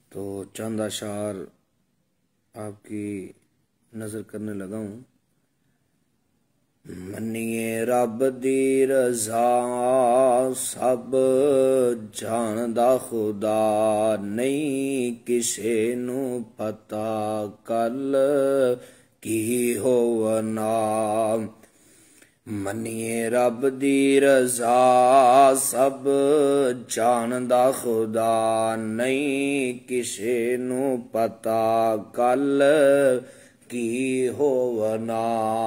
तो चंद अशार आपकी नज़र करने लगा हूँ। मन्निए रब दी रज़ा सब जानदा खुदा नहीं किसे नू पता कल की होवना। मन्निए रब दी रज़ा सब जानदा खुदा नहीं किसे नू पता कल की होवना।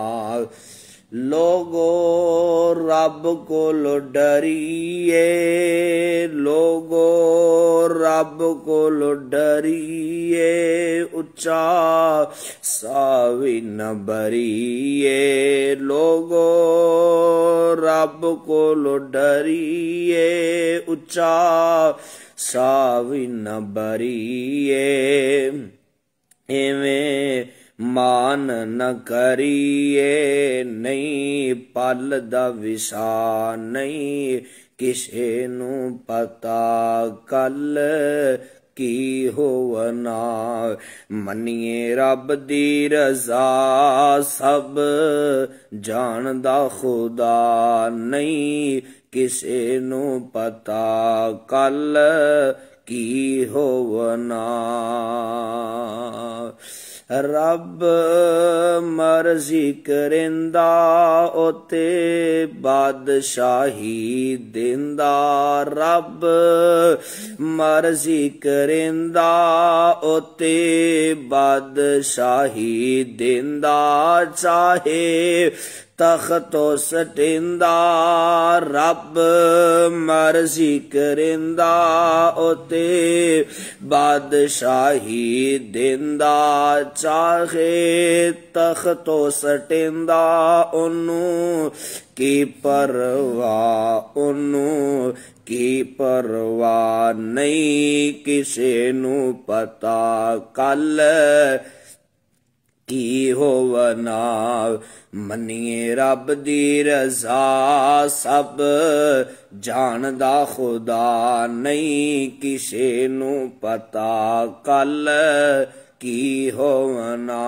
लोगो रब कोलो डरिए, लोगो रब कोलो डरिए, उच्चा सावी न बरिए। लोगो रब कोलो डरिए, उच्चा सावी न बरिए। एवें मान न करिए नहीं पल दा विसा नहीं किसे नू पता कल की होवना। मन्निए रब दी रज़ा सब जानदा खुदा नहीं किसे नू पता कल की होवना। रब मर्जी करेंदा ओते बादशाही देंदा। रब मर्जी करेंदा ओते बादशाही देंदा। चाहे तख्तो सटेंदा रब मर्जी करेंदा ओते बादशाही देंदा। चाहे तख्तो सटेंदा ओनू की परवाह, ओनू की परवाह नहीं किसे नू पता कल की होवना। मन्निए रब दी रज़ा सब जानदा खुदा नहीं किसे नू पता कल की होवना।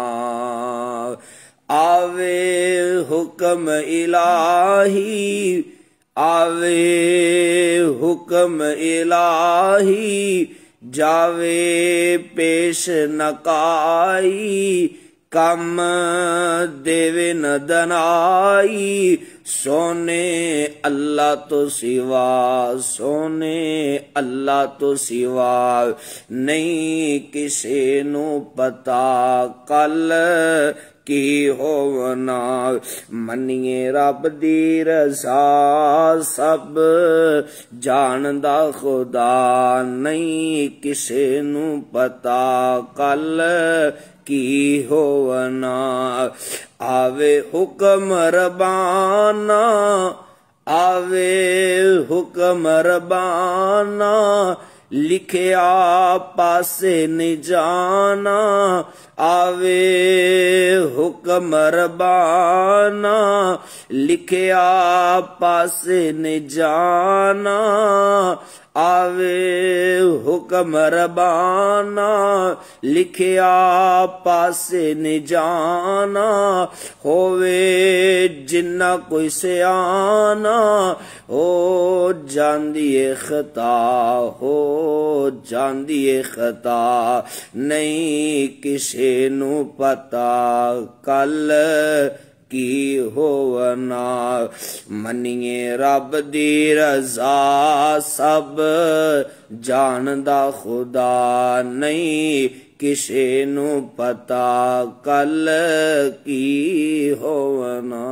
आवे हुक्म इलाही, आवे हुक्म इलाही, जावे पेश नकाई, कम देवे न दनाई। सोने अल्लाह तो सिवा, सोने अल्लाह तो सिवा नहीं किसे नू पता कल की होवना। मन्निए रब दी रज़ा सब जानदा खुदा नहीं किसे नू पता कल की होवना। आवे हुक्म रबाना, आवे हुक्म रबाना, लिखिया पासे न जाना। आवे हुक्म रबाना, लिखिया पासे न जाना। आवे हुक्म रबाना, लिखिया पासे न जाना। होवे जिन्ना कोई सियाना हो जांदिए खता, हो जांदिए खता नहीं किसे नू पता कल की होवना। मन्निए रब दी रज़ा सब जानदा खुदा नहीं किसे नू पता कल की होवना।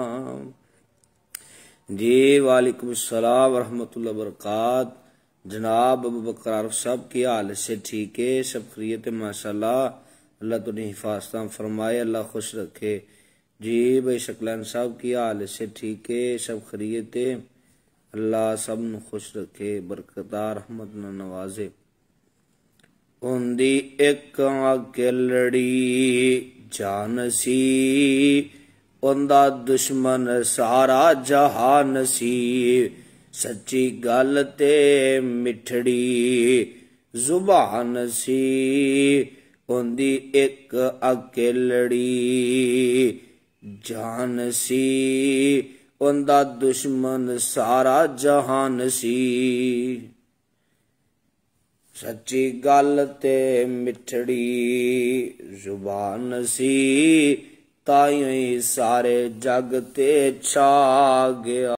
जी वालेकुम सलाम वरहमतुल्लाहि वबरकात। जनाब अबू बकर आरिफ साहब की हाल से ठीक है? सब खैरियत है माशाल्लाह। अल्लाह तुझे हिफाजत फरमाए, अल्लाह खुश रखे। जी भाई शकलान साहब की हाल से ठीक है? सब खैरियत है, अल्लाह सब नू खुश रखे, बरकतार रहमत न नवाजे। उंदी एक अकेलड़ी जान सी, उंदा दुश्मन सारा जहान सी। सच्ची गल ते मिठड़ी जुबान सी उन्दी एक अकेलड़ी, जान सी उन्दा दुश्मन सारा जहान सी। सच्ची गल ते मिठड़ी जुबान सी, ताईं सारे जग ते छा गया।